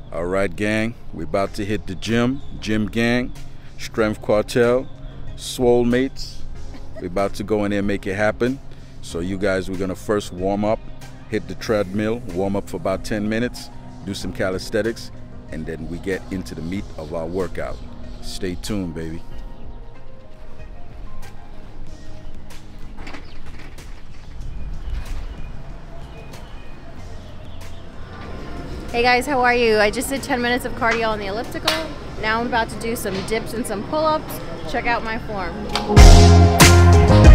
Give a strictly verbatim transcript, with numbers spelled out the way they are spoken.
All right, gang, we about to hit the gym. Gym gang, Strength Cartel, Swole Mates. We about to go in there and make it happen. So you guys, we're gonna first warm up, hit the treadmill, warm up for about ten minutes, do some calisthenics, and then we get into the meat of our workout. Stay tuned, baby. Hey guys, how are you? I just did ten minutes of cardio on the elliptical. Now I'm about to do some dips and some pull-ups. Check out my form.